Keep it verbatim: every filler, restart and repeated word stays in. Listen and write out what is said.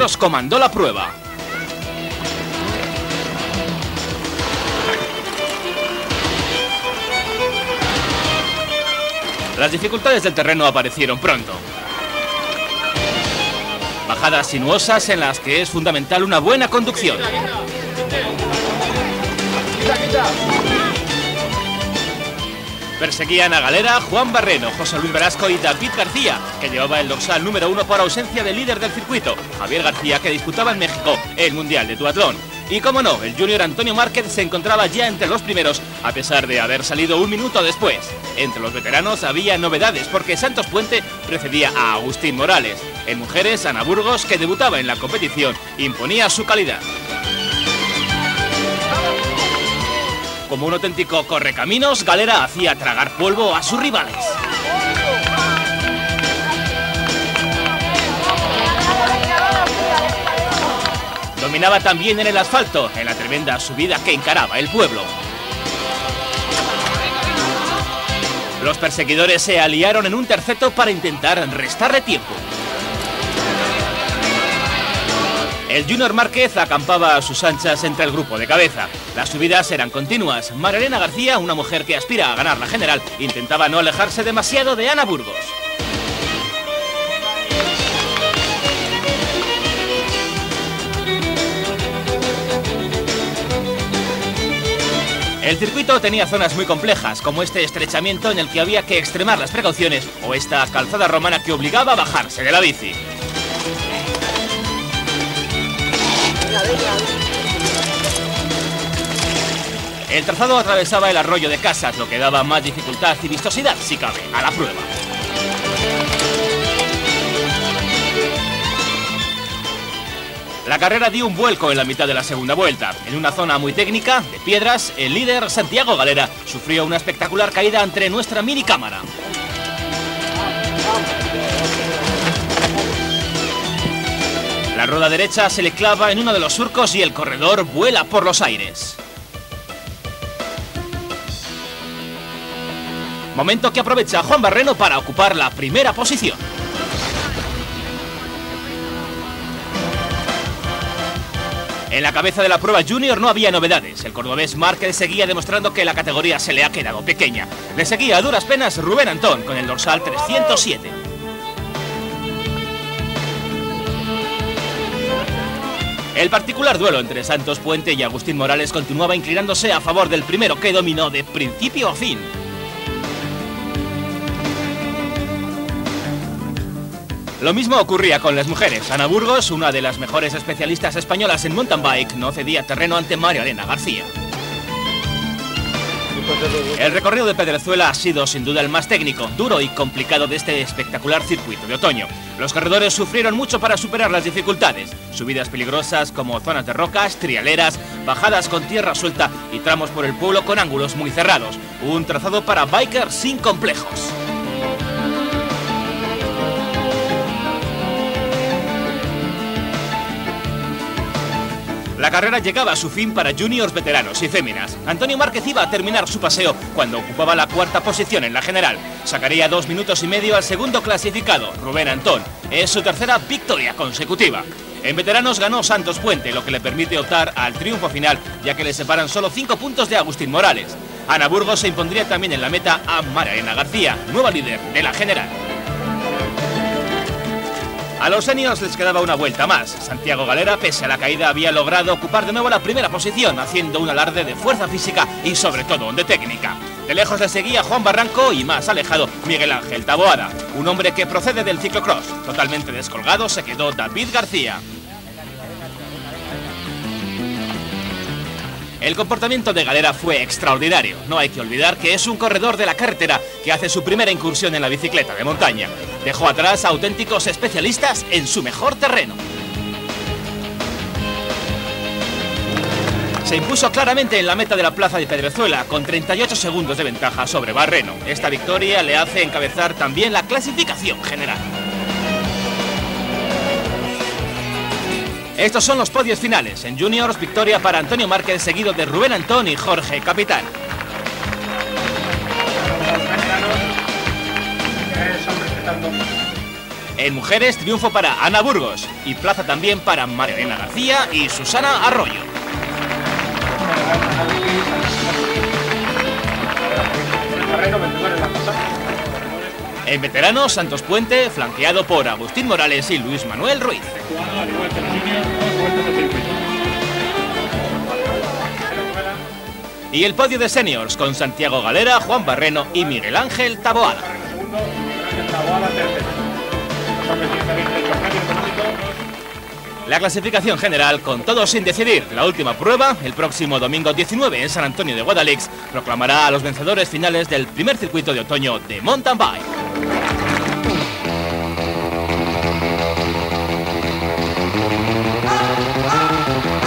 Juniors comandó la prueba. Las dificultades del terreno aparecieron pronto. Bajadas sinuosas en las que es fundamental una buena conducción. Perseguían a Galera, Juan Barreno, José Luis Velasco y David García, que llevaba el dorsal número uno por ausencia del líder del circuito, Javier García, que disputaba en México el Mundial de Duatlón. Y como no, el junior Antonio Márquez se encontraba ya entre los primeros, a pesar de haber salido un minuto después. Entre los veteranos había novedades, porque Santos Puente precedía a Agustín Morales. En mujeres, Ana Burgos, que debutaba en la competición, imponía su calidad. Como un auténtico correcaminos, Galera hacía tragar polvo a sus rivales. Dominaba también en el asfalto, en la tremenda subida que encaraba el pueblo. Los perseguidores se aliaron en un terceto para intentar restarle tiempo. El junior Márquez acampaba a sus anchas entre el grupo de cabeza. Las subidas eran continuas. María Elena García, una mujer que aspira a ganar la general, intentaba no alejarse demasiado de Ana Burgos. El circuito tenía zonas muy complejas, como este estrechamiento en el que había que extremar las precauciones, o esta calzada romana que obligaba a bajarse de la bici. El trazado atravesaba el arroyo de Casas, lo que daba más dificultad y vistosidad, si cabe, a la prueba. La carrera dio un vuelco en la mitad de la segunda vuelta. En una zona muy técnica, de piedras, el líder Santiago Galera sufrió una espectacular caída entre nuestra mini cámara. La rueda derecha se le clava en uno de los surcos y el corredor vuela por los aires. Momento que aprovecha Juan Barreno para ocupar la primera posición. En la cabeza de la prueba junior no había novedades. El cordobés Márquez seguía demostrando que la categoría se le ha quedado pequeña. Le seguía a duras penas Rubén Antón con el dorsal trescientos siete. El particular duelo entre Santos Puente y Agustín Morales continuaba inclinándose a favor del primero, que dominó de principio a fin. Lo mismo ocurría con las mujeres. Ana Burgos, una de las mejores especialistas españolas en mountain bike, no cedía terreno ante María Elena García. El recorrido de Pedrezuela ha sido sin duda el más técnico, duro y complicado de este espectacular circuito de otoño. Los corredores sufrieron mucho para superar las dificultades. Subidas peligrosas como zonas de rocas, trialeras, bajadas con tierra suelta y tramos por el pueblo con ángulos muy cerrados. Un trazado para bikers sin complejos. La carrera llegaba a su fin para juniors veteranos y féminas. Antonio Márquez iba a terminar su paseo cuando ocupaba la cuarta posición en la general. Sacaría dos minutos y medio al segundo clasificado, Rubén Antón. Es su tercera victoria consecutiva. En veteranos ganó Santos Puente, lo que le permite optar al triunfo final, ya que le separan solo cinco puntos de Agustín Morales. Ana Burgos se impondría también en la meta a María Elena García, nueva líder de la general. A los seniors les quedaba una vuelta más. Santiago Galera, pese a la caída, había logrado ocupar de nuevo la primera posición, haciendo un alarde de fuerza física y sobre todo de técnica. De lejos le seguía Juan Barranco y más alejado Miguel Ángel Taboada, un hombre que procede del ciclocross. Totalmente descolgado se quedó David García. El comportamiento de Galera fue extraordinario. No hay que olvidar que es un corredor de la carretera que hace su primera incursión en la bicicleta de montaña. Dejó atrás a auténticos especialistas en su mejor terreno. Se impuso claramente en la meta de la plaza de Pedrezuela, con treinta y ocho segundos de ventaja sobre Barreno. Esta victoria le hace encabezar también la clasificación general. Estos son los podios finales. En juniors, victoria para Antonio Márquez, seguido de Rubén Antón y Jorge Capitán. En mujeres, triunfo para Ana Burgos y plaza también para María Elena García y Susana Arroyo. En veteranos, Santos Puente, flanqueado por Agustín Morales y Luis Manuel Ruiz. Y el podio de seniors con Santiago Galera, Juan Barreno y Miguel Ángel Taboada. La clasificación general con todos sin decidir. La última prueba, el próximo domingo diecinueve en San Antonio de Guadalix, proclamará a los vencedores finales del primer circuito de otoño de mountain bike. Ah, ah.